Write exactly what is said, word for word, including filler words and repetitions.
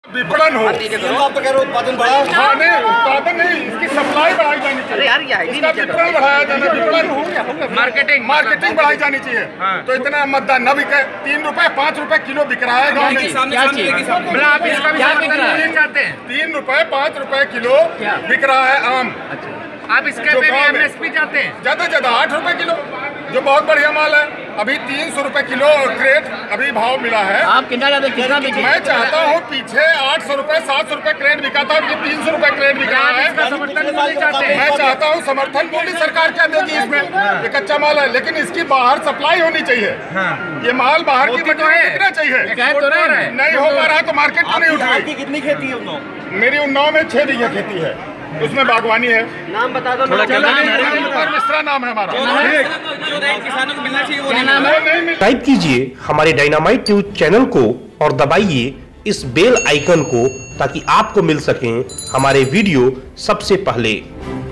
विपणन हो। आप तो कह रहे हो उत्पादन बढ़ा। हाँ नहीं, उत्पादन नहीं, इसकी सप्लाई बढ़ाई जानी चाहिए, इसका विपणन बढ़ाया जाना, विपणन मार्केटिंग मार्केटिंग बढ़ाई जानी चाहिए। तो इतना मतदान न बिके, तीन रुपए पाँच रुपए किलो बिक रहा है गाँव में, तीन रुपए पाँच रुपए किलो बिक रहा है आम। आप इसके पे भी एमएसपी चाहते हैं? ज्यादा से ज्यादा आठ रुपए किलो, जो बहुत बढ़िया माल है। अभी तीन सौ रुपए किलो क्रेट अभी भाव मिला है। आप कितना ज्यादा कितना बिके? मैं चाहता हूँ पीछे आठ सौ रुपए सात सौ रुपए क्रेट बिका था, कि तीन सौ रुपए क्रेट बिका है। समर्थन मूल्य चाहते हैं? मैं चाहता हूँ समर्थन मूल्य सरकार क्या देगी इसमें, ये कच्चा माल है, लेकिन इसकी बाहर सप्लाई होनी चाहिए। ये माल बाहर की बिकना चाहिए, नहीं हो पा रहा तो मार्केट को नहीं उठ रही। कितनी खेती है उन्नाव? मेरी उन्नाव में छह बीघा खेती है, उसमें बागवानी है। नाम बता दो। मिश्रा नाम है हमारा। किसानों को मिलना चाहिए वो नाम है। टाइप कीजिए हमारे डायनामाइट न्यूज चैनल को और दबाइए इस बेल आइकन को, ताकि आपको मिल सकें हमारे वीडियो सबसे पहले।